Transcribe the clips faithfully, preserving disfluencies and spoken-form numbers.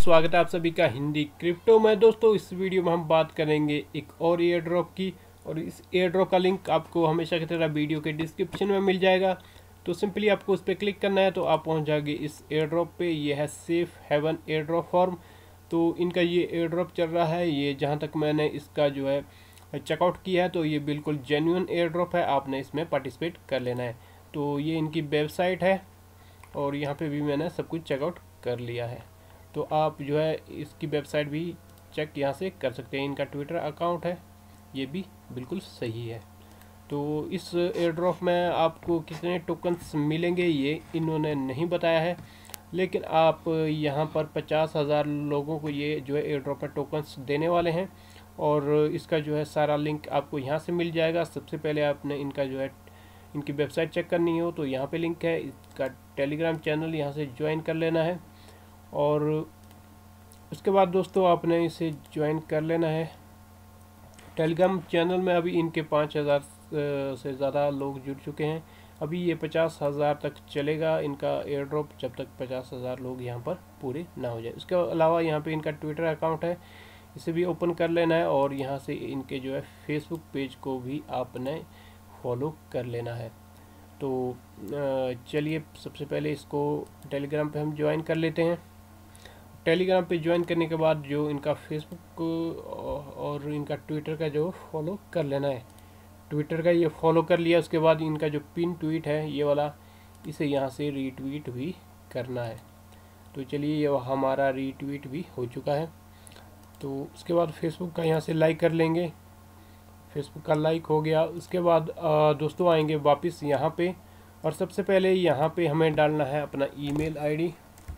स्वागत है आप सभी का हिंदी क्रिप्टो में। दोस्तों इस वीडियो में हम बात करेंगे एक और एयर ड्रॉप की, और इस एयर ड्रॉप का लिंक आपको हमेशा की तरह वीडियो के डिस्क्रिप्शन में मिल जाएगा। तो सिंपली आपको उस पर क्लिक करना है तो आप पहुंच जाएंगे इस एयर ड्रॉप पे। ये है safe haven air drop form. तो इनका ये एयर ड्रॉप चल रहा है, ये जहाँ तक मैंने इसका जो है चेकआउट किया है तो ये बिल्कुल जेन्युइन एयर ड्रॉप है, आपने इसमें पार्टिसिपेट कर लेना है। तो ये इनकी वेबसाइट है और यहाँ पे भी मैंने सब कुछ चेकआउट कर लिया है। तो आप जो है इसकी वेबसाइट भी चेक यहाँ से कर सकते हैं। इनका ट्विटर अकाउंट है, ये भी बिल्कुल सही है। तो इस एयर ड्रॉप में आपको कितने टोकन्स मिलेंगे ये इन्होंने नहीं बताया है, लेकिन आप यहाँ पर पचास हज़ार लोगों को ये जो है एयर ड्रॉप में टोकन्स देने वाले हैं। और इसका जो है सारा लिंक आपको यहाँ से मिल जाएगा। सबसे पहले आपने इनका जो है इनकी वेबसाइट चेक करनी हो तो यहाँ पे लिंक है। इसका टेलीग्राम चैनल यहाँ से ज्वाइन कर लेना है और उसके बाद दोस्तों आपने इसे ज्वाइन कर लेना है। टेलीग्राम चैनल में अभी इनके पाँच हज़ार से ज़्यादा लोग जुड़ चुके हैं। अभी ये पचास हज़ार तक चलेगा इनका एयर ड्रॉप, जब तक पचास हज़ार लोग यहाँ पर पूरे ना हो जाए। उसके अलावा यहाँ पे इनका ट्विटर अकाउंट है, इसे भी ओपन कर लेना है। और यहाँ से इनके जो है फेसबुक पेज को भी आपने फॉलो कर लेना है। तो चलिए सबसे पहले इसको टेलीग्राम पे हम ज्वाइन कर लेते हैं। टेलीग्राम पे ज्वाइन करने के बाद जो इनका फेसबुक और इनका ट्विटर का जो फॉलो कर लेना है। ट्विटर का ये फॉलो कर लिया, उसके बाद इनका जो पिन ट्वीट है ये वाला, इसे यहाँ से रीट्वीट भी करना है। तो चलिए ये हमारा रीट्वीट भी हो चुका है। तो उसके बाद फेसबुक का यहाँ से लाइक कर लेंगे। फेसबुक का लाइक हो गया। उसके बाद दोस्तों आएंगे वापस यहाँ पे, और सबसे पहले यहाँ पे हमें डालना है अपना ईमेल आईडी।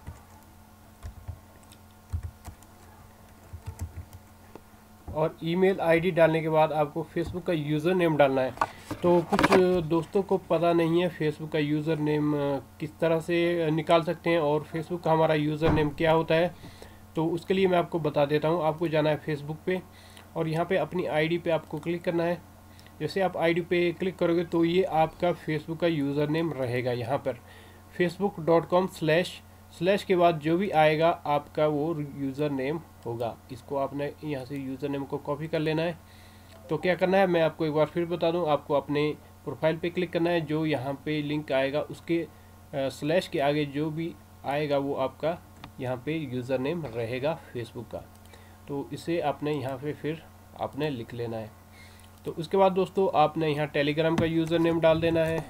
और ईमेल आईडी डालने के बाद आपको फेसबुक का यूज़र नेम डालना है। तो कुछ दोस्तों को पता नहीं है फेसबुक का यूज़र नेम किस तरह से निकाल सकते हैं और फेसबुक का हमारा यूज़र नेम क्या होता है, तो उसके लिए मैं आपको बता देता हूँ। आपको जाना है फेसबुक पे और यहाँ पे अपनी आईडी पे आपको क्लिक करना है। जैसे आप आईडी पे क्लिक करोगे तो ये आपका फेसबुक का यूज़र नेम रहेगा। यहाँ पर Facebook dot com slash slash के बाद जो भी आएगा आपका वो यूज़र नेम होगा। इसको आपने यहाँ से यूज़र नेम को कॉपी कर लेना है। तो क्या करना है मैं आपको एक बार फिर बता दूँ। आपको अपने प्रोफाइल पे क्लिक करना है, जो यहाँ पे लिंक आएगा उसके स्लैश के आगे जो भी आएगा वो आपका यहाँ पे यूज़र नेम रहेगा फेसबुक का। तो इसे आपने यहाँ पे फिर आपने लिख लेना है। तो उसके बाद दोस्तों आपने यहाँ टेलीग्राम का यूज़र नेम डाल देना है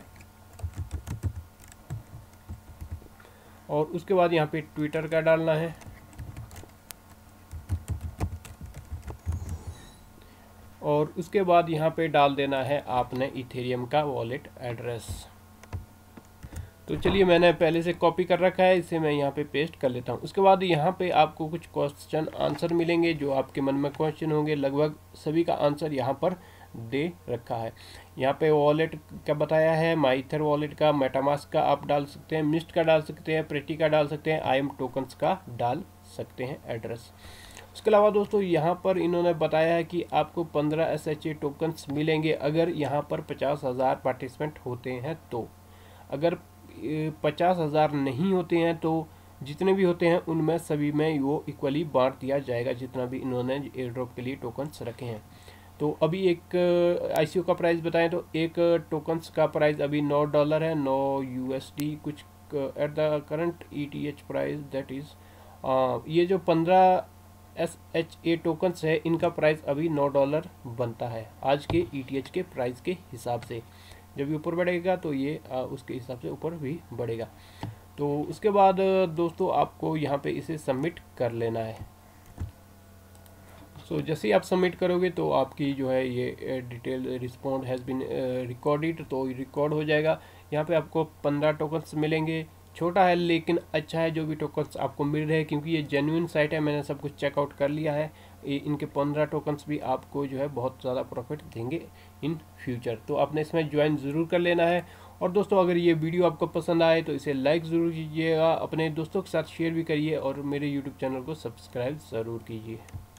और उसके बाद यहाँ पे ट्विटर का डालना है। और उसके बाद यहाँ पे डाल देना है आपने इथेरियम का वॉलेट एड्रेस। तो चलिए मैंने पहले से कॉपी कर रखा है, इसे मैं यहाँ पे पेस्ट कर लेता हूँ। उसके बाद यहाँ पे आपको कुछ क्वेश्चन आंसर मिलेंगे जो आपके मन में क्वेश्चन होंगे। लगभग सभी का आंसर यहाँ पर दे रखा है। यहाँ पे वॉलेट का बताया है, माइथर वॉलेट का, मेटामास्क का आप डाल सकते हैं, मिस्ट का डाल सकते हैं, प्रेटी का डाल सकते हैं, आई एम टोकन्स का डाल सकते हैं एड्रेस। उसके अलावा दोस्तों यहाँ पर इन्होंने बताया है कि आपको पंद्रह एस एच ए टोकन्स मिलेंगे अगर यहाँ पर पचास हज़ार पार्टिसिपेंट होते हैं। तो अगर पचास हज़ार नहीं होते हैं तो जितने भी होते हैं उनमें सभी में वो इक्वली बांट दिया जाएगा, जितना भी इन्होंने एयर ड्रॉप के लिए टोकन्स रखे हैं। तो अभी एक आईसीओ का प्राइस बताएं तो एक टोकन्स का प्राइस अभी नौ डॉलर है, नौ यूएसडी कुछ at the current ETH price that is ये जो पंद्रह एस एच ए टोकन्स है इनका प्राइस अभी नौ डॉलर बनता है आज के ईटीएच के प्राइस के हिसाब से। जब ये ऊपर बढ़ेगा तो ये आ, उसके हिसाब से ऊपर भी बढ़ेगा। तो उसके बाद दोस्तों आपको यहाँ पे इसे सबमिट कर लेना है। सो so, जैसे ही आप सबमिट करोगे तो आपकी जो है ये detail respond has been recorded, तो रिकॉर्ड हो जाएगा। यहाँ पे आपको पंद्रह टोकन्स मिलेंगे। छोटा है लेकिन अच्छा है जो भी टोकन्स आपको मिल रहे हैं, क्योंकि ये जेन्युइन साइट है, मैंने सब कुछ चेकआउट कर लिया है। इनके पंद्रह टोकन्स भी आपको जो है बहुत ज़्यादा प्रॉफिट देंगे इन फ्यूचर। तो आपने इसमें ज्वाइन ज़रूर कर लेना है। और दोस्तों अगर ये वीडियो आपको पसंद आए तो इसे लाइक ज़रूर कीजिएगा, अपने दोस्तों के साथ शेयर भी करिए और मेरे यूट्यूब चैनल को सब्सक्राइब ज़रूर कीजिए।